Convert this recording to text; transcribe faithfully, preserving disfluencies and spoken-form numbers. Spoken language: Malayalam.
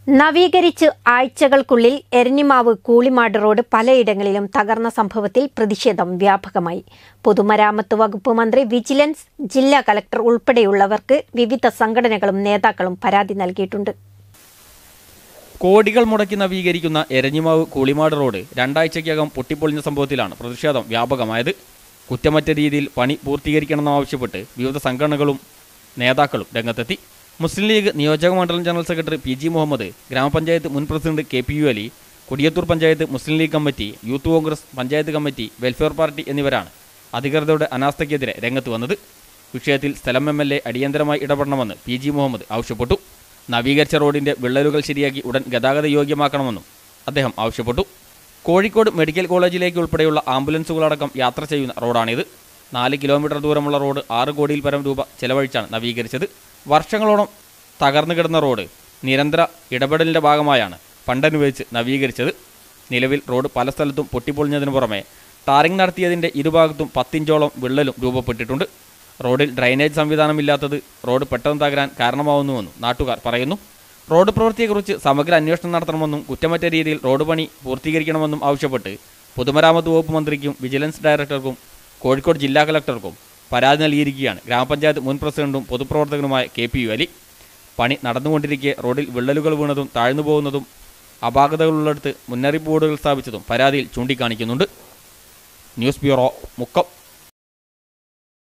നവീകരിച്ച് ആഴ്ചകൾക്കുള്ളിൽ എരഞ്ഞിമാവ് കൂളിമാട് റോഡ് പലയിടങ്ങളിലും തകർന്ന സംഭവത്തിൽ പ്രതിഷേധം വ്യാപകമായി. പൊതുമരാമത്ത് വകുപ്പ് മന്ത്രി, വിജിലൻസ്, ജില്ലാ കലക്ടർ ഉൾപ്പെടെയുള്ളവർക്ക് വിവിധ സംഘടനകളും നേതാക്കളും പരാതി നൽകിയിട്ടുണ്ട്. കോടികൾ മുടക്കി നവീകരിക്കുന്ന എരഞ്ഞിമാവ് കൂളിമാട് റോഡ് രണ്ടാഴ്ചയ്ക്കകം പൊട്ടിപ്പൊളിഞ്ഞ സംഭവത്തിലാണ് പ്രതിഷേധം വ്യാപകമായത്. കുറ്റമറ്റ രീതിയിൽ പണി പൂർത്തീകരിക്കണമെന്നാവശ്യപ്പെട്ട് വിവിധ സംഘടനകളും നേതാക്കളും രംഗത്തെത്തി. മുസ്ലിം ലീഗ് നിയോജക മണ്ഡലം general secretary P G Muhammad, ഗ്രാമപഞ്ചായത്ത് മുൻ president K P U Ali, Kodiyathur panchayat Muslim League committee, Youth Congress panchayat committee, Welfare Party എന്നിവരാണ് അധികൃതരുടെ അനാസ്ഥയ്ക്കെതിരെ രംഗത്ത് വന്നത്. വിഷയത്തിൽ സ്ഥലം എം എൽ എ അടിയന്തരമായി ഇടപെടണമെന്ന് പി ജി മുഹമ്മദ് ആവശ്യപ്പെട്ടു. നവീകരിച്ച റോഡിന്റെ വിള്ളലുകൾ ശരിയാക്കി ഉടൻ ഗതാഗത യോഗ്യമാക്കണമെന്നും അദ്ദേഹം ആവശ്യപ്പെട്ടു. കോഴിക്കോട് മെഡിക്കൽ കോളേജിലേക്ക് ഉൾപ്പെടെയുള്ള ആംബുലൻസുകളടക്കം യാത്ര ചെയ്യുന്ന റോഡാണിത്. നാല് കിലോമീറ്റർ ദൂരമുള്ള റോഡ് ആറ് കോടിയിൽ പരം രൂപ ചെലവഴിച്ചാണ് നവീകരിച്ചത്. വർഷങ്ങളോളം തകർന്നു കിടന്ന റോഡ് നിരന്തര ഇടപെടലിൻ്റെ ഭാഗമായാണ് ഫണ്ടനുവദിച്ച് നവീകരിച്ചത്. നിലവിൽ റോഡ് പല സ്ഥലത്തും പൊട്ടിപ്പൊളിഞ്ഞതിനു പുറമെ ടാറിംഗ് നടത്തിയതിൻ്റെ ഇരുഭാഗത്തും പത്തിഞ്ചോളം വിള്ളലും രൂപപ്പെട്ടിട്ടുണ്ട്. റോഡിൽ ഡ്രൈനേജ് സംവിധാനമില്ലാത്തത് റോഡ് പെട്ടെന്ന് തകരാൻ കാരണമാവുന്നുവെന്നും നാട്ടുകാർ പറയുന്നു. റോഡ് പ്രവൃത്തിയെക്കുറിച്ച് സമഗ്ര അന്വേഷണം നടത്തണമെന്നും കുറ്റമറ്റ രീതിയിൽ റോഡ് പണി പൂർത്തീകരിക്കണമെന്നും ആവശ്യപ്പെട്ട് പൊതുമരാമത്ത് വകുപ്പ് മന്ത്രിക്കും വിജിലൻസ് ഡയറക്ടർക്കും കോഴിക്കോട് ജില്ലാ കലക്ടർക്കും പരാതി നൽകിയിരിക്കുകയാണ് ഗ്രാമപഞ്ചായത്ത് മുൻ പ്രസിഡന്റും പൊതുപ്രവർത്തകനുമായ കെ പി യു അലി. പണി നടന്നുകൊണ്ടിരിക്കെ റോഡിൽ വിള്ളലുകൾ വീണതും താഴ്ന്നു പോകുന്നതും അപാകതകളുള്ളിടത്ത് മുന്നറിയിപ്പ് ബോർഡുകൾ സ്ഥാപിച്ചതും പരാതിയിൽ ചൂണ്ടിക്കാണിക്കുന്നുണ്ട്. News bureau, Mukkam.